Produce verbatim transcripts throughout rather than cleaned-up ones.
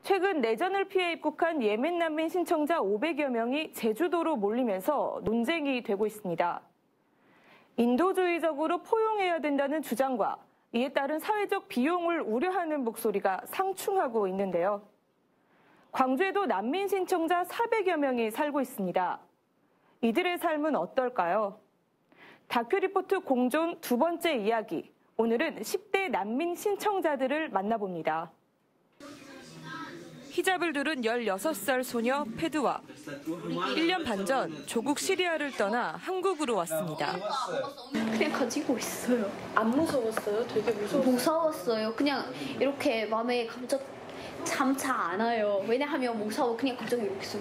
최근 내전을 피해 입국한 예멘 난민 신청자 오백여 명이 제주도로 몰리면서 논쟁이 되고 있습니다. 인도주의적으로 포용해야 된다는 주장과 이에 따른 사회적 비용을 우려하는 목소리가 상충하고 있는데요. 광주에도 난민 신청자 사백여 명이 살고 있습니다. 이들의 삶은 어떨까요? 다큐 리포트 공존 두 번째 이야기. 오늘은 십 대 난민 신청자들을 만나봅니다. 히잡을 두른 열여섯 살 소녀 페드와 일 년 반 전 조국 시리아를 떠나 한국으로 왔습니다. 그냥 가지고 있어요. 안 무서웠어요? 되게 무서웠어요. 무서웠어요. 그냥 이렇게 마음에 감정 잠차 안 와요. 왜냐하면 무서워. 그냥 감정이 이렇게 소리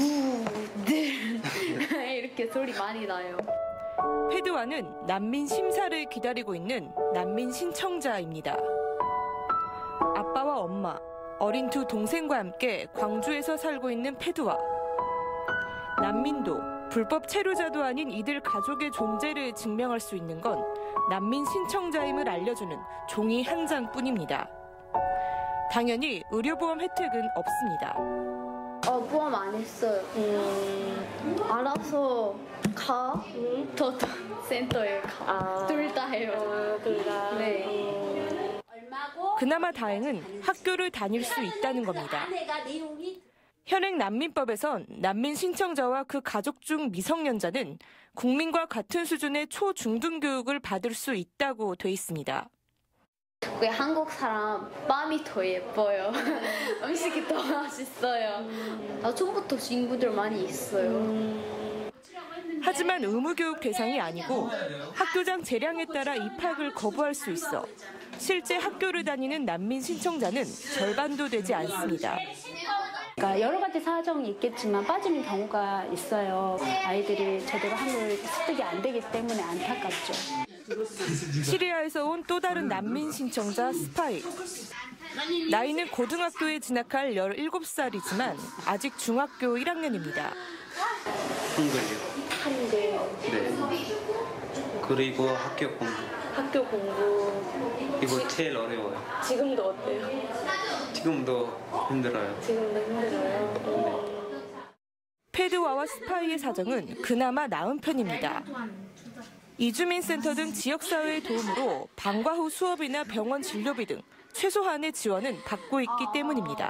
무들 이렇게 소리 많이 나요. 페드와는 난민 심사를 기다리고 있는 난민 신청자입니다. 아빠와 엄마, 어린 두 동생과 함께 광주에서 살고 있는 페드와. 난민도 불법 체류자도 아닌 이들 가족의 존재를 증명할 수 있는 건 난민 신청자임을 알려주는 종이 한 장뿐입니다. 당연히 의료보험 혜택은 없습니다. 어, 보험 안 했어요. 음, 알아서 가. 음. 더 센터에 가. 아. 둘 다 해요. 아, 둘 다. 네. 음. 그나마 다행은 학교를 다닐 수 있다는 겁니다. 현행 난민법에선 난민 신청자와 그 가족 중 미성년자는 국민과 같은 수준의 초중등 교육을 받을 수 있다고 돼 있습니다. 왜 한국 사람 빰이 더 예뻐요. 음식이 더 맛있어요. 나 처음부터 친구들 많이 있어요. 하지만 의무교육 대상이 아니고 학교장 재량에 따라 입학을 거부할 수 있어 실제 학교를 다니는 난민 신청자는 절반도 되지 않습니다. 그러니까 여러 가지 사정이 있겠지만 빠지는 경우가 있어요. 아이들이 제대로 한글 습득이 안 되기 때문에 안타깝죠. 시리아에서 온 또 다른 난민 신청자 스파이. 나이는 고등학교에 진학할 열일곱 살이지만 아직 중학교 일 학년입니다. 한글요. 한글. 네. 그리고 학교 공부. 학교 공부. 이거 제일 어려워요. 지금도 어때요? 지금도 힘들어요. 지금도 힘들어요. 네. 페드와와 스파이의 사정은 그나마 나은 편입니다. 이주민센터 등 지역사회의 도움으로 방과 후 수업이나 병원 진료비 등 최소한의 지원은 받고 있기 때문입니다.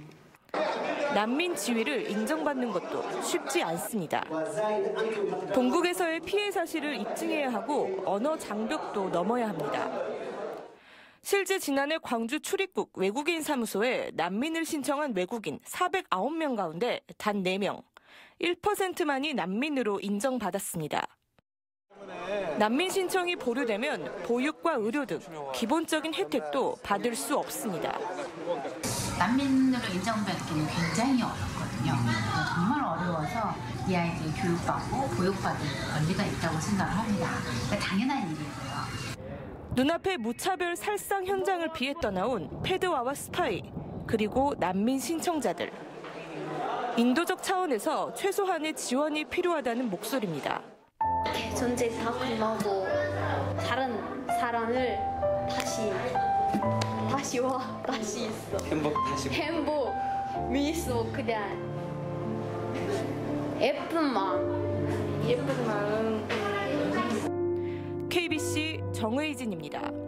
난민 지위를 인정받는 것도 쉽지 않습니다. 본국에서의 피해 사실을 입증해야 하고 언어 장벽도 넘어야 합니다. 실제 지난해 광주 출입국 외국인 사무소에 난민을 신청한 외국인 사백구 명 가운데 단 네 명, 일 퍼센트만이 난민으로 인정받았습니다. 난민 신청이 보류되면 보육과 의료 등 기본적인 혜택도 받을 수 없습니다. 난민으로 인정받기는 굉장히 어렵거든요. 정말 어려워서 이 아이들이 교육받고 보육받을 권리가 있다고 생각을 합니다. 그러니까 당연한 일이고요. 눈앞에 무차별 살상 현장을 피해 떠나온 페드와와 스파이, 그리고 난민 신청자들. 인도적 차원에서 최소한의 지원이 필요하다는 목소리입니다. 전쟁 다 끝나고 다른 사람을 다시 다시 와 다시 있어. 행복 다시. 행복 미소 그냥 예쁜 마음. 예쁜 마음. 케이비씨 정의진입니다.